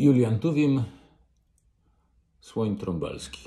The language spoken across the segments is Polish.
Julian Tuwim, słoń trąbalski.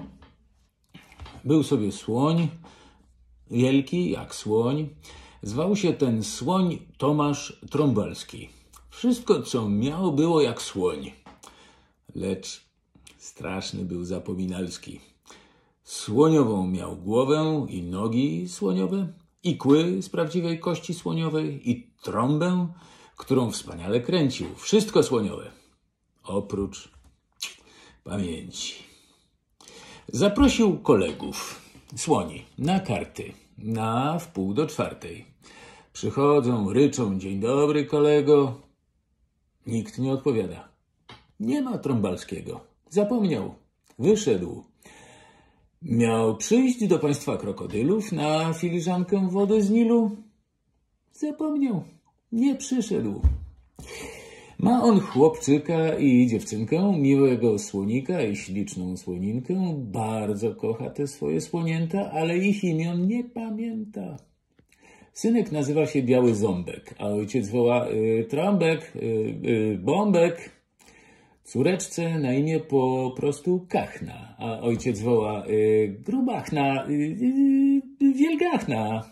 Był sobie słoń, wielki jak słoń. Zwał się ten słoń Tomasz Trąbalski. Wszystko, co miał, było jak słoń. Lecz straszny był zapominalski. Słoniową miał głowę i nogi słoniowe, i kły z prawdziwej kości słoniowej, i trąbę, którą wspaniale kręcił. Wszystko słoniowe, oprócz pamięci. Zaprosił kolegów, słoni, na karty, na 3:45. Przychodzą, ryczą: dzień dobry, kolego. Nikt nie odpowiada. Nie ma Trąbalskiego. Zapomniał. Wyszedł. Miał przyjść do państwa krokodylów na filiżankę wody z Nilu. Zapomniał. Nie przyszedł. Ma on chłopczyka i dziewczynkę, miłego słonika i śliczną słoninkę. Bardzo kocha te swoje słonięta, ale ich imion nie pamięta. Synek nazywa się Biały Ząbek, a ojciec woła: Trąbek, Bąbek. Córeczce na imię po prostu Kachna, a ojciec woła: Grubachna, Wielgachna.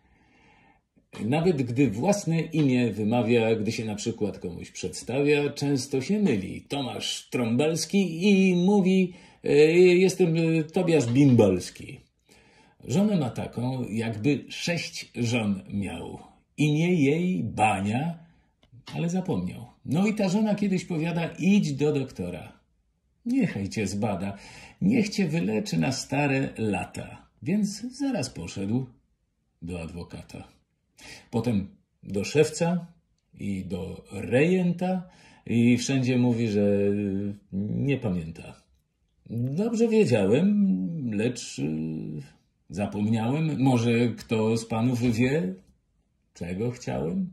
Nawet gdy własne imię wymawia, gdy się na przykład komuś przedstawia, często się myli. Tomasz Trąbalski i mówi: jestem Tobiasz Bimbalski. Żonę ma taką, jakby 6 żon miał. Imię jej Bania, ale zapomniał. No i ta żona kiedyś powiada: idź do doktora. Niechaj cię zbada, niech cię wyleczy na stare lata. Więc zaraz poszedł do adwokata. Potem do szewca i do rejenta i wszędzie mówi, że nie pamięta. Dobrze wiedziałem, lecz zapomniałem. Może kto z panów wie, czego chciałem?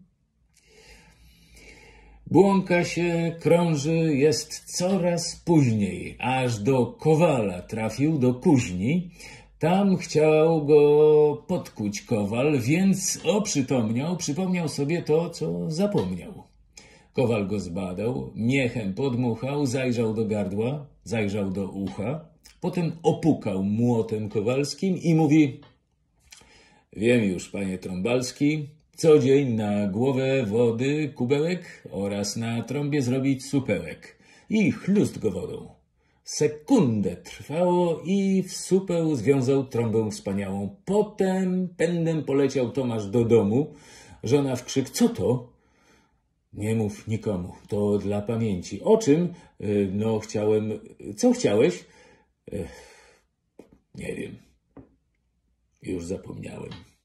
Błąka się, krąży, jest coraz później, aż do Kowala trafił, do kuźni. Tam chciał go podkuć Kowal, więc przypomniał sobie to, co zapomniał. Kowal go zbadał, miechem podmuchał, zajrzał do gardła, zajrzał do ucha, potem opukał młotem kowalskim i mówi: wiem już, panie Trąbalski, co dzień na głowę wody kubełek oraz na trąbie zrobić supełek i chlust go wodą. Sekundę trwało i w supeł związał trąbę wspaniałą. Potem pędem poleciał Tomasz do domu. Żona w krzyk: co to? Nie mów nikomu, to dla pamięci. O czym? No chciałem... Co chciałeś? Nie wiem. Już zapomniałem.